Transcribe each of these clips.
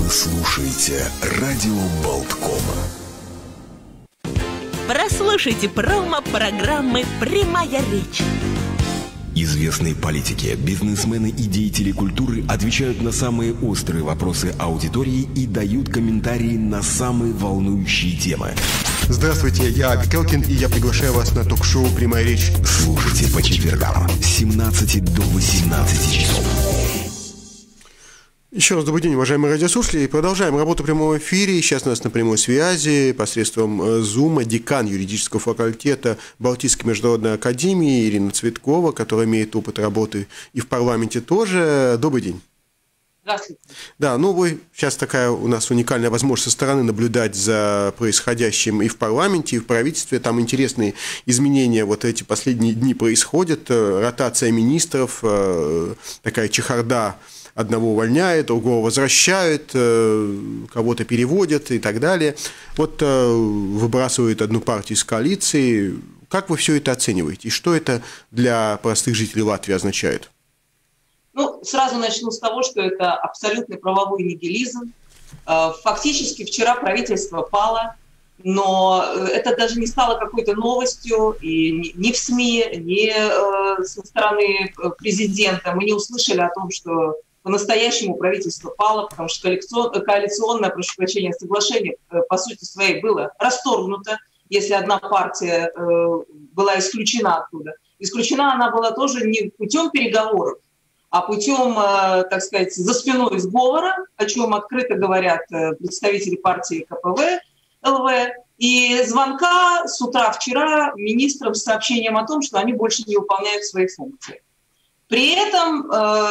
Вы слушаете радио Болткома. Прослушайте промо-программы «Прямая речь». Известные политики, бизнесмены и деятели культуры отвечают на самые острые вопросы аудитории и дают комментарии на самые волнующие темы. Здравствуйте, я Аби Келкин, и я приглашаю вас на ток-шоу «Прямая речь». Слушайте по четвергам с 17 до 18 часов. Еще раз добрый день, уважаемые радиослушатели. Продолжаем работу в прямом эфире. Сейчас у нас на прямой связи посредством Zoom декан юридического факультета Балтийской международной академии Ирина Цветкова, которая имеет опыт работы и в парламенте тоже. Добрый день. Здравствуйте. Да, сейчас такая у нас уникальная возможность со стороны наблюдать за происходящим и в парламенте, и в правительстве. Там интересные изменения вот эти последние дни происходят. Ротация министров, такая чехарда. Одного увольняют, другого возвращают, кого-то переводят и так далее. Вот выбрасывают одну партию из коалиции. Как вы все это оцениваете? И что это для простых жителей Латвии означает? Сразу начну с того, что это абсолютный правовой нигилизм. Фактически вчера правительство пало, но это даже не стало какой-то новостью, и ни в СМИ, ни со стороны президента мы не услышали о том, что по-настоящему правительство пало, потому что коалиционное, прошу прощения, соглашение по сути своей было расторгнуто, если одна партия была исключена оттуда. Исключена она была тоже не путем переговоров, а путем, так сказать, за спиной сговора, о чем открыто говорят представители партии КПВ, ЛВ, и звонка с утра вчера министрам с сообщением о том, что они больше не выполняют свои функции. При этом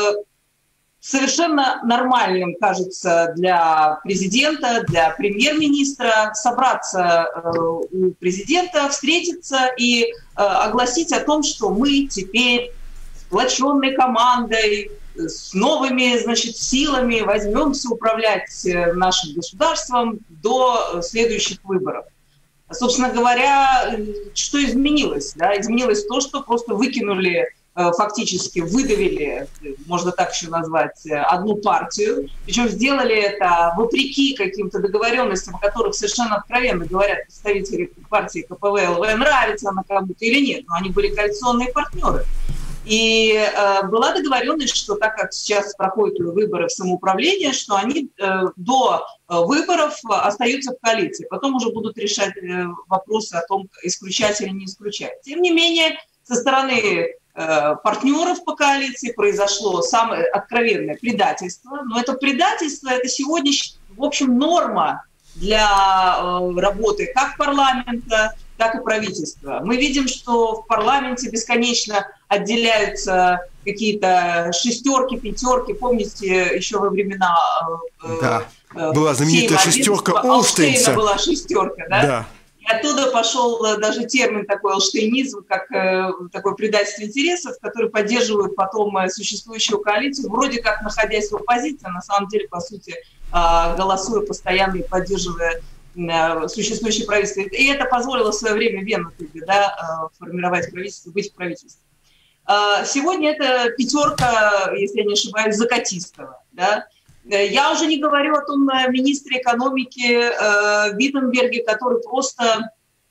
совершенно нормальным кажется для президента, для премьер-министра собраться у президента, встретиться и огласить о том, что мы теперь сплоченной командой, с новыми, силами возьмемся управлять нашим государством до следующих выборов. Собственно говоря, что изменилось? Да? Изменилось то, что просто выкинули, фактически выдавили, можно так еще назвать, одну партию. Причем сделали это вопреки каким-то договоренностям, о которых совершенно откровенно говорят представители партии КПВ, ЛВ, нравится она кому-то или нет, но они были коалиционные партнеры. И была договоренность, что так как сейчас проходят выборы в самоуправление, что они до выборов остаются в коалиции. Потом уже будут решать вопросы о том, исключать или не исключать. Тем не менее, со стороны партнеров по коалиции произошло самое откровенное предательство. Но это предательство, это сегодня, в общем, норма для работы как парламента, так и правительства. Мы видим, что в парламенте бесконечно отделяются какие-то шестерки, пятерки. Помните, еще во времена... Да, была знаменитая шестерка Олштейна. Была шестерка, да? Да. И оттуда пошел даже термин такой олштейнизм, как такое предательство интересов, который поддерживают потом существующую коалицию, вроде как находясь в оппозиции, на самом деле, по сути, голосуя постоянно и поддерживая существующее правительство. И это позволило в свое время Веннетуге, формировать правительство, быть в правительстве. Сегодня это пятерка, если я не ошибаюсь, Закатистова. Да? Я уже не говорю о том министре экономики Виттенберге, который просто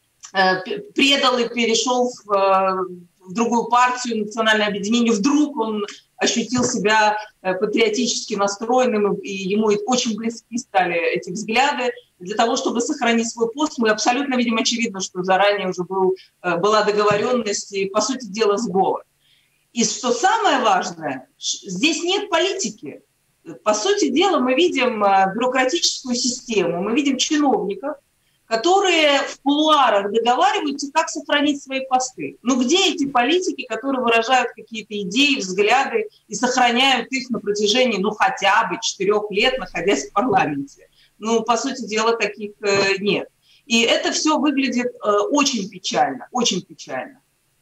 предал и перешел в другую партию, национальное объединение. Вдруг он ощутил себя патриотически настроенным, и ему очень близки стали эти взгляды. Для того, чтобы сохранить свой пост, мы абсолютно видим очевидно, что заранее уже была договоренность и, по сути дела, сговор. И что самое важное, здесь нет политики. По сути дела, мы видим бюрократическую систему, мы видим чиновников, которые в кулуарах договариваются, как сохранить свои посты. Где эти политики, которые выражают какие-то идеи, взгляды и сохраняют их на протяжении, хотя бы 4 лет, находясь в парламенте? По сути дела, таких нет. И это все выглядит очень печально, очень печально.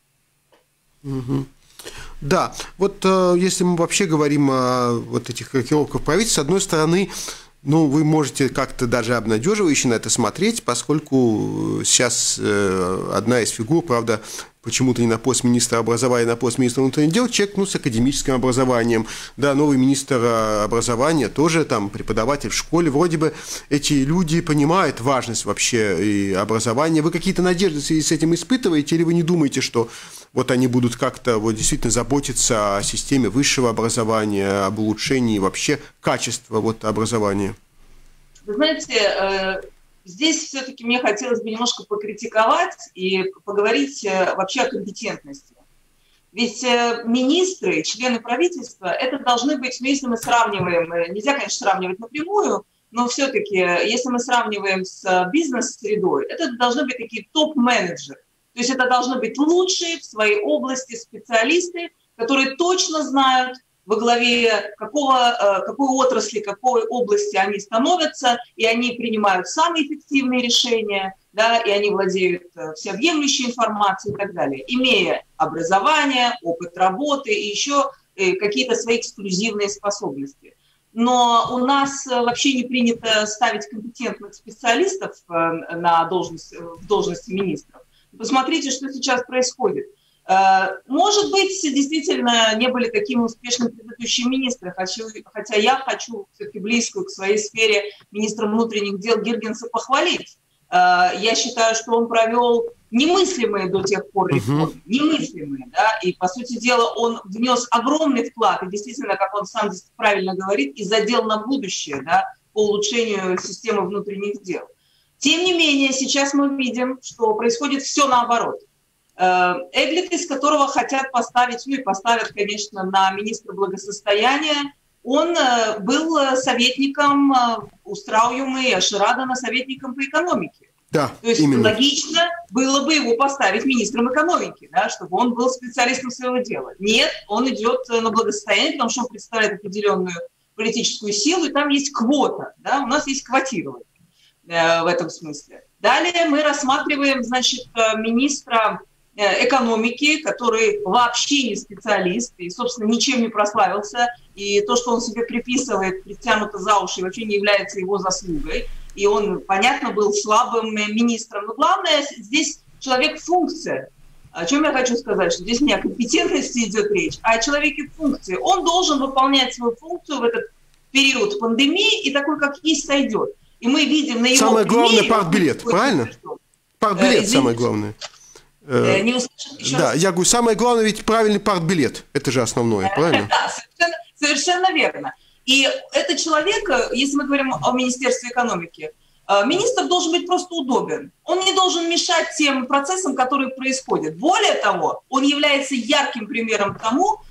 Угу. Да, вот если мы вообще говорим о вот этих рокировках правительства, с одной стороны, Ну, вы можете как-то даже обнадеживающе на это смотреть, поскольку сейчас одна из фигур, правда, почему-то не на пост министра образования, а на пост министра внутренних дел, человек, с академическим образованием. Да, новый министр образования тоже там преподаватель в школе. Вроде бы эти люди понимают важность вообще и образования. Вы какие-то надежды в связи с этим испытываете, или вы не думаете, что вот они будут как-то вот действительно заботиться о системе высшего образования, об улучшении вообще качества вот образования? Вы знаете, здесь все-таки мне хотелось бы немножко покритиковать и поговорить вообще о компетентности. Ведь министры, члены правительства, это должны быть, если мы сравниваем, нельзя, конечно, сравнивать напрямую, но все-таки, если мы сравниваем с бизнес-средой, это должны быть такие топ-менеджеры. То есть это должны быть лучшие в своей области специалисты, которые точно знают, во главе какой отрасли, какой области они становятся, и они принимают самые эффективные решения, да, и они владеют всеобъемлющей информацией и так далее, имея образование, опыт работы и еще какие-то свои эксклюзивные способности. Но у нас вообще не принято ставить компетентных специалистов в должности министров. Посмотрите, что сейчас происходит. Может быть, действительно не были такими успешными предыдущие министры, хотя я хочу все-таки близкую к своей сфере министра внутренних дел Гиргенса похвалить. Я считаю, что он провел немыслимые до тех пор реформы, немыслимые, да, и, по сути дела, он внес огромный вклад, и действительно, как он сам здесь правильно говорит, и задел на будущее, да, по улучшению системы внутренних дел. Тем не менее, сейчас мы видим, что происходит все наоборот. Эглит, из которого хотят поставить, ну и поставят, конечно, на министра благосостояния, он был советником у Страуюма и Ширадана, советником по экономике. Да, то есть именно. Логично было бы его поставить министром экономики, да, чтобы он был специалистом своего дела. Нет, он идет на благосостояние, потому что он представляет определенную политическую силу, и там есть квота, да, у нас есть квотирование в этом смысле. Далее мы рассматриваем, значит, министра экономики, который вообще не специалист и, собственно, ничем не прославился, и то, что он себе приписывает, притянуто за уши, вообще не является его заслугой, и он, понятно, был слабым министром. Но главное, здесь человек-функция. О чем я хочу сказать, что здесь не о компетентности идет речь, а о человеке-функции. Он должен выполнять свою функцию в этот период пандемии, и такой, как есть, сойдет. И мы видим на его самое главное примере, партбилет, правильно? Партбилет самое главное. Не услышал еще да, раз. я говорю, самое главное ведь правильный партбилет. Это же основное, правильно? Да, совершенно верно. И этот человек, если мы говорим о Министерстве экономики, министр должен быть просто удобен. Он не должен мешать тем процессам, которые происходят. Более того, он является ярким примером тому,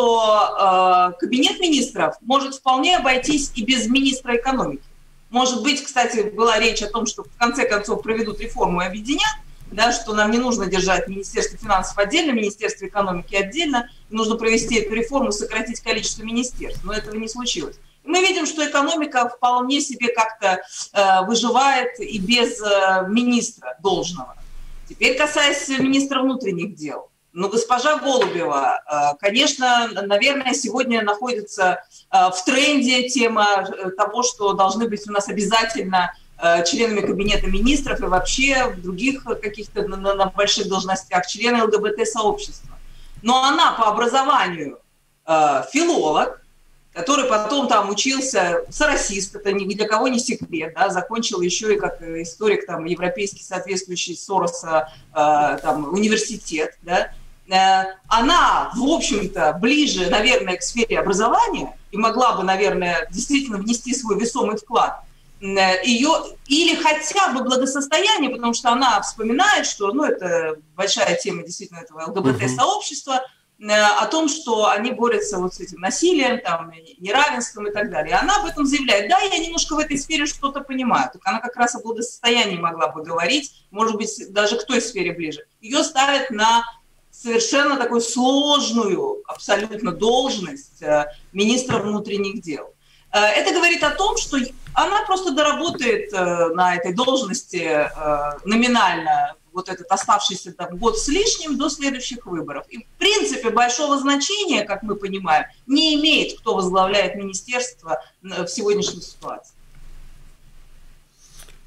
что кабинет министров может вполне обойтись и без министра экономики. Может быть, кстати, была речь о том, что в конце концов проведут реформу и объединят, да, что нам не нужно держать Министерство финансов отдельно, Министерство экономики отдельно, нужно провести эту реформу, сократить количество министерств, но этого не случилось. И мы видим, что экономика вполне себе как-то выживает и без министра должного. Теперь касаясь министра внутренних дел. Ну, госпожа Голубева, конечно, наверное, сегодня находится в тренде тема того, что должны быть у нас обязательно членами кабинета министров и вообще в других каких-то на больших должностях члены ЛГБТ-сообщества. Но она по образованию филолог, который потом там учился, соросист, это ни для кого не секрет, да, закончил еще и как историк там, европейский, соответствующий Сороса там, университет. Да. Она, в общем-то, ближе, наверное, к сфере образования и могла бы, наверное, действительно внести свой весомый вклад. Ее, или хотя бы благосостояние, потому что она вспоминает, что, ну, это большая тема действительно этого ЛГБТ-сообщества, о том, что они борются вот с этим насилием, там, неравенством и так далее. И она об этом заявляет. Да, я немножко в этой сфере что-то понимаю. Так она как раз о благосостоянии могла бы говорить, может быть, даже к той сфере ближе. Ее ставят на совершенно такую сложную абсолютно должность министра внутренних дел. Это говорит о том, что она просто доработает на этой должности номинально вот этот оставшийся там год с лишним до следующих выборов. И, в принципе, большого значения, как мы понимаем, не имеет, кто возглавляет министерство в сегодняшней ситуации.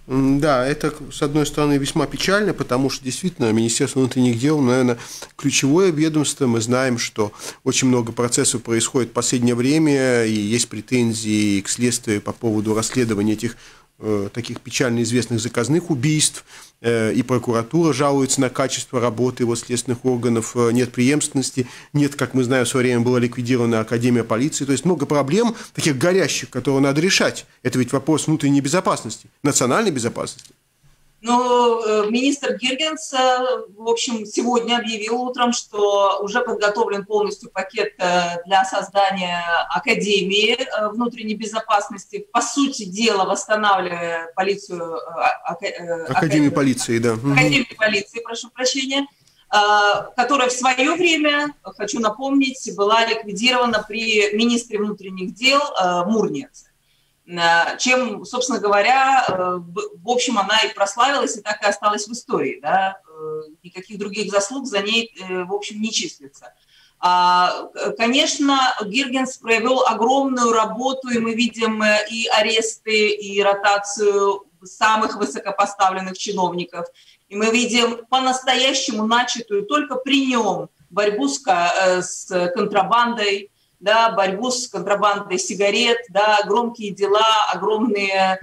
Да, это, с одной стороны, весьма печально, потому что действительно Министерство внутренних дел, наверное, ключевое ведомство. Мы знаем, что очень много процессов происходит в последнее время, и есть претензии к следствию по поводу расследования этих таких печально известных заказных убийств, и прокуратура жалуется на качество работы его следственных органов, нет преемственности, нет, как мы знаем, в свое время была ликвидирована Академия полиции, то есть много проблем таких горящих, которые надо решать. Это ведь вопрос внутренней безопасности, национальной безопасности. Но министр Гиргенс, в общем, сегодня объявил утром, что уже подготовлен полностью пакет для создания Академии внутренней безопасности, по сути дела восстанавливая полицию... Академию полиции, да. Академию полиции, прошу прощения, которая в свое время, хочу напомнить, была ликвидирована при министре внутренних дел Мурнице. Чем, собственно говоря, в общем, она и прославилась, и так и осталась в истории. Да? Никаких других заслуг за ней, в общем, не числится. Конечно, Гиргенс провел огромную работу, и мы видим и аресты, и ротацию самых высокопоставленных чиновников. И мы видим по-настоящему начатую только при нем борьбу с контрабандой, да, борьбу с контрабандой сигарет, да, громкие дела, огромные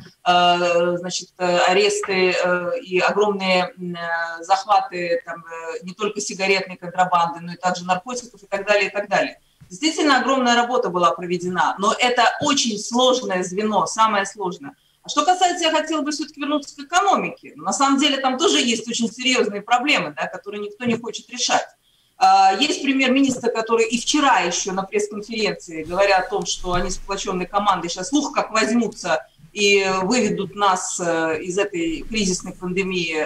аресты и огромные захваты там, не только сигаретной контрабанды, но и также наркотиков и так далее, и так далее. Действительно, огромная работа была проведена, но это очень сложное звено, самое сложное. А что касается, я хотела бы все-таки вернуться к экономике. На самом деле там тоже есть очень серьезные проблемы, да, которые никто не хочет решать. Есть премьер-министр, который и вчера еще на пресс-конференции, говоря о том, что они сплоченной командой сейчас как возьмутся и выведут нас из этой кризисной пандемии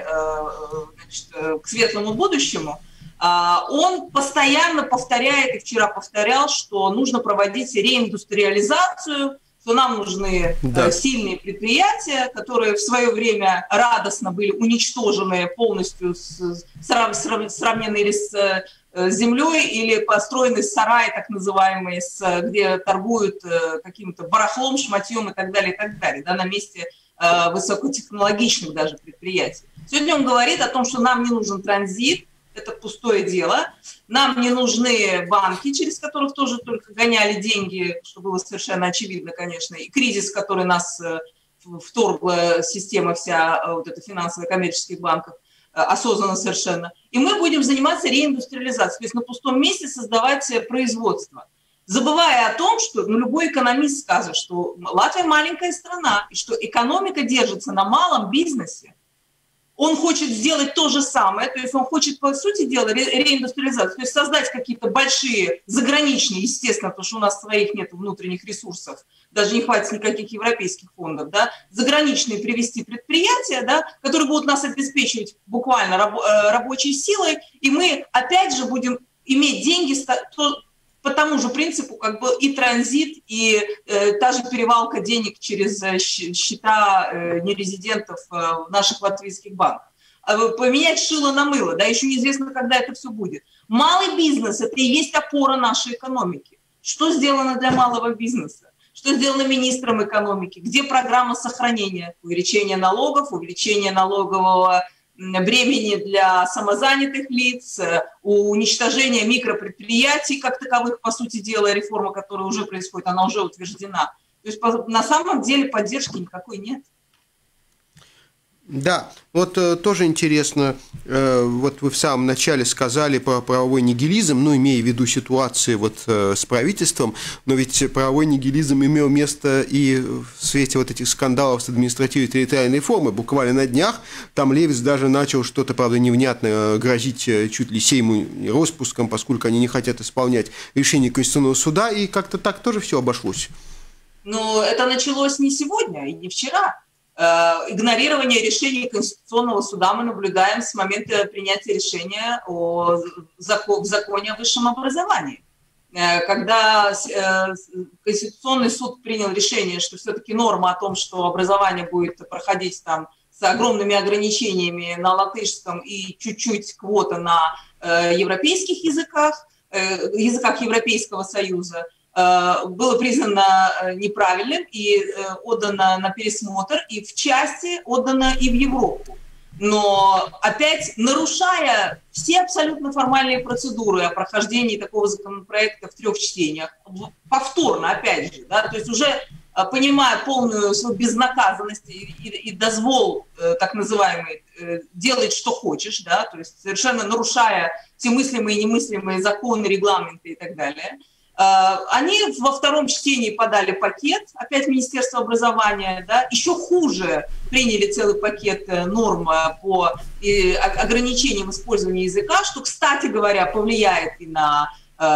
к светлому будущему, он постоянно повторяет, и вчера повторял, что нужно проводить реиндустриализацию, что нам нужны сильные предприятия, которые в свое время радостно были уничтожены полностью, сравненные с землей, или построены сараи, так называемые, где торгуют каким-то барахлом, шматьем и так далее, да, на месте высокотехнологичных даже предприятий. Сегодня он говорит о том, что нам не нужен транзит, это пустое дело. Нам не нужны банки, через которых тоже только гоняли деньги, что было совершенно очевидно, конечно, и кризис, в который нас вторгла система вся, вот эта финансово-коммерческих банков, осознанно совершенно. И мы будем заниматься реиндустриализацией, то есть на пустом месте создавать производство. Забывая о том, что любой экономист скажет, что Латвия маленькая страна, и что экономика держится на малом бизнесе. Он хочет сделать то же самое, то есть он хочет, по сути дела, реиндустриализацию, то есть создать какие-то большие, заграничные, естественно, потому что у нас своих нет внутренних ресурсов, даже не хватит никаких европейских фондов, да, заграничные привести предприятия, да, которые будут нас обеспечивать буквально рабочей силой, и мы опять же будем иметь деньги по тому же принципу, как бы и транзит, и та же перевалка денег через счета нерезидентов в наших латвийских банках. Поменять шило на мыло, да, еще неизвестно, когда это все будет. Малый бизнес – это и есть опора нашей экономики. Что сделано для малого бизнеса? Что сделано министром экономики? Где программа сохранения? Увеличение налогов, увеличение налогового бремени для самозанятых лиц, уничтожение микропредприятий как таковых, по сути дела, реформа, которая уже происходит, она уже утверждена. То есть на самом деле поддержки никакой нет. Да, вот тоже интересно, вот вы в самом начале сказали про правовой нигилизм, ну, имея в виду ситуации вот с правительством, но ведь правовой нигилизм имел место и в свете вот этих скандалов с административной территориальной реформой. Буквально на днях там Левис даже начал что-то, правда, невнятно грозить чуть ли Сейму распуском, поскольку они не хотят исполнять решение Конституционного суда, и как-то так тоже все обошлось. Но это началось не сегодня и не вчера. Игнорирование решений Конституционного суда мы наблюдаем с момента принятия решения в законе о высшем образовании. Когда Конституционный суд принял решение, что все-таки норма о том, что образование будет проходить там с огромными ограничениями на латышском и чуть-чуть квота на европейских языках Европейского Союза, было признано неправильным и отдано на пересмотр, и в части отдано и в Европу. Но опять нарушая все абсолютно формальные процедуры о прохождении такого законопроекта в 3 чтениях, повторно, опять же, да, то есть уже понимая полную свою безнаказанность и дозвол, так называемый, делать, что хочешь, да, то есть совершенно нарушая все мыслимые и немыслимые законы, регламенты и так далее, они во 2 чтении подали пакет, опять Министерство образования, да, еще хуже приняли целый пакет норм по ограничениям использования языка, что, кстати говоря, повлияет и на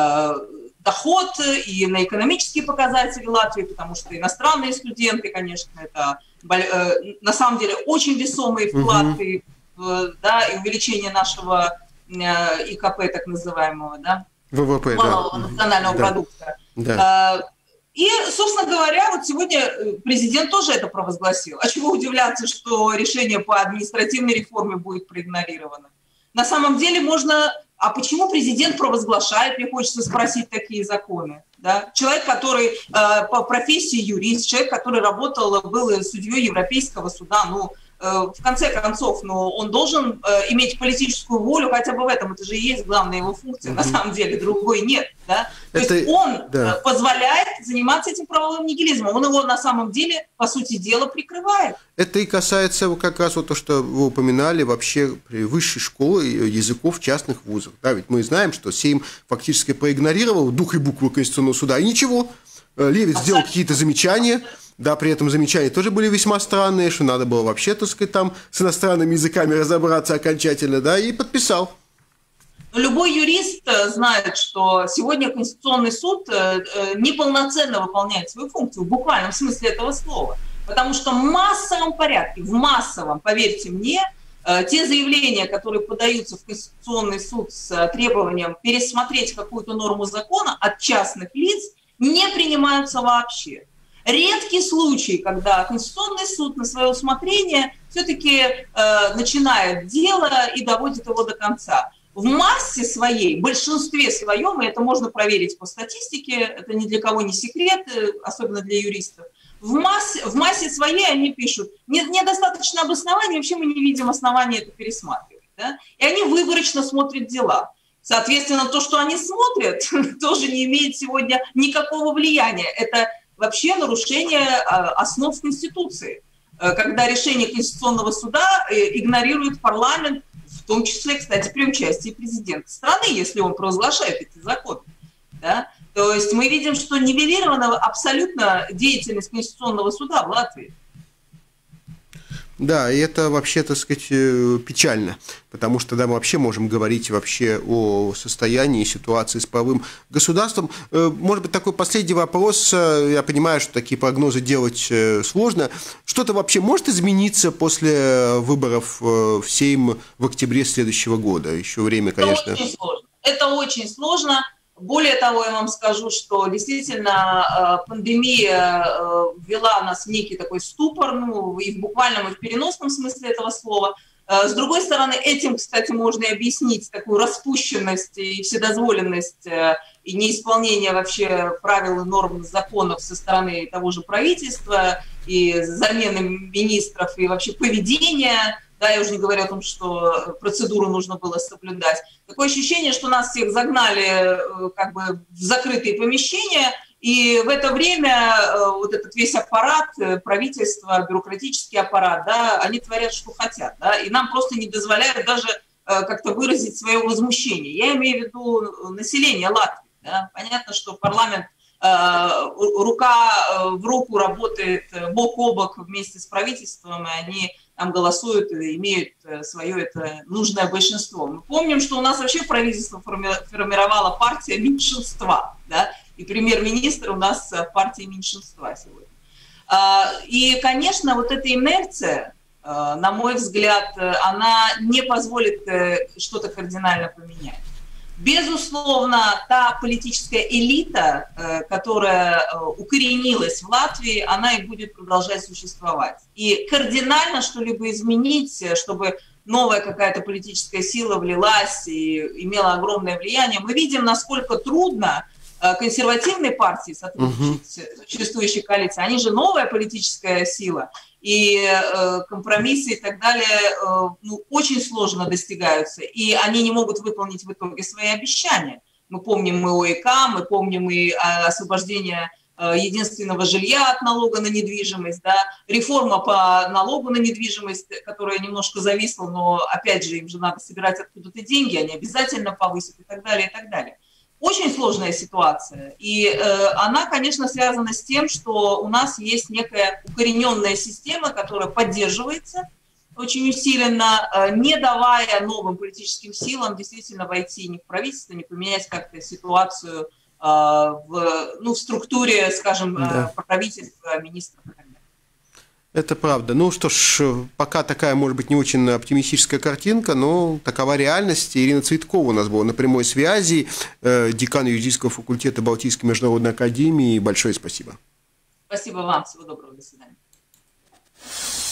доход, и на экономические показатели Латвии, потому что иностранные студенты, конечно, это на самом деле очень весомый вклад и, да, и увеличение нашего ИКП, так называемого, да, ВВП, малого национального продукта. Да. И, собственно говоря, вот сегодня президент тоже это провозгласил. А чего удивляться, что решение по административной реформе будет проигнорировано? На самом деле можно... А почему президент провозглашает, мне хочется спросить, такие законы? Да? Человек, который по профессии юрист, человек, который работал, был судьей Европейского суда, ну, в конце концов, ну, он должен иметь политическую волю, хотя бы в этом, это же и есть главная его функция, на самом деле, другой нет. Да? То есть он позволяет заниматься этим правовым нигилизмом, он его на самом деле, по сути дела, прикрывает. Это и касается как раз вот то, что вы упоминали, вообще при высшей школе языков в частных вузах. Да, ведь мы знаем, что Сейм фактически проигнорировал дух и букву Конституционного суда, и ничего, Левит сделал какие-то замечания. Да, при этом замечания тоже были весьма странные, что надо было вообще, так сказать, там с иностранными языками разобраться окончательно, да, и подписал. Любой юрист знает, что сегодня Конституционный суд неполноценно выполняет свою функцию, в буквальном смысле этого слова. Потому что в массовом порядке, поверьте мне, те заявления, которые подаются в Конституционный суд с требованием пересмотреть какую-то норму закона от частных лиц, не принимаются вообще. Редкий случай, когда Конституционный суд на свое усмотрение все-таки начинает дело и доводит его до конца. В массе своей, в большинстве своем, и это можно проверить по статистике, это ни для кого не секрет, особенно для юристов, в массе своей они пишут, недостаточно обоснований, вообще мы не видим основания это пересматривать. Да? И они выборочно смотрят дела. Соответственно, то, что они смотрят, тоже не имеет сегодня никакого влияния. Это вообще нарушение основ Конституции, когда решение Конституционного суда игнорирует парламент, в том числе, кстати, при участии президента страны, если он провозглашает эти законы. Да? То есть мы видим, что нивелирована абсолютно деятельность Конституционного суда в Латвии. Да, и это вообще, так сказать, печально, потому что да, мы вообще можем говорить вообще о состоянии ситуации с правовым государством. Может быть, такой последний вопрос, я понимаю, что такие прогнозы делать сложно. Что-то вообще может измениться после выборов в Сейм в октябре следующего года? Еще время, конечно. Это очень сложно. Это очень сложно. Более того, я вам скажу, что действительно пандемия ввела нас в некий такой ступор, ну, и в буквальном, и в переносном смысле этого слова. С другой стороны, этим, кстати, можно и объяснить такую распущенность и вседозволенность и неисполнение вообще правил и норм законов со стороны того же правительства, и замены министров, и вообще поведения. Да, я уже не говорю о том, что процедуру нужно было соблюдать. Такое ощущение, что нас всех загнали как бы в закрытые помещения, и в это время вот этот весь аппарат, правительство, бюрократический аппарат, да, они творят, что хотят, да, и нам просто не дозволяют даже как-то выразить свое возмущение. Я имею в виду население Латвии. Да. Понятно, что парламент рука в руку работает бок о бок вместе с правительством, и они там голосуют и имеют свое это нужное большинство. Мы помним, что у нас вообще правительство формировала партия меньшинства, да, и премьер-министр у нас партия меньшинства сегодня. И, конечно, вот эта инерция, на мой взгляд, она не позволит что-то кардинально поменять. Безусловно, та политическая элита, которая укоренилась в Латвии, она и будет продолжать существовать. И кардинально что-либо изменить, чтобы новая какая-то политическая сила влилась и имела огромное влияние, мы видим, насколько трудно консервативные партии, существующие коалиции, они же новая политическая сила, и компромиссы и так далее очень сложно достигаются, и они не могут выполнить в итоге свои обещания. Мы помним и ОЭК, мы помним и освобождение единственного жилья от налога на недвижимость, да, реформа по налогу на недвижимость, которая немножко зависла, но опять же им же надо собирать откуда-то деньги, они обязательно повысят и так далее, и так далее. Очень сложная ситуация, и она, конечно, связана с тем, что у нас есть некая укорененная система, которая поддерживается очень усиленно, не давая новым политическим силам действительно войти ни в правительство, ни поменять как-то ситуацию в структуре, скажем, правительства, министров и так далее. Это правда. Ну что ж, пока такая, может быть, не очень оптимистическая картинка, но такова реальность. Ирина Цветкова у нас была на прямой связи, декан юридического факультета Балтийской международной академии. Большое спасибо. Спасибо вам. Всего доброго. До свидания.